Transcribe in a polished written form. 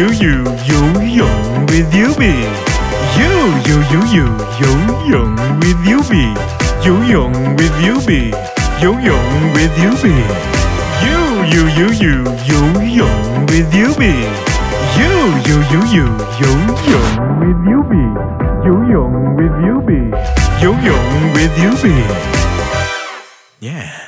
Eu-yong with Eubi. Eu-yong with Eubi. Eu-yong with Eubi. Eu-yong with Eubi. Eu-yong with Eubi. Eu-yong with Eubi. Eu-yong with Eubi. Eu-yong with Eubi. Yeah.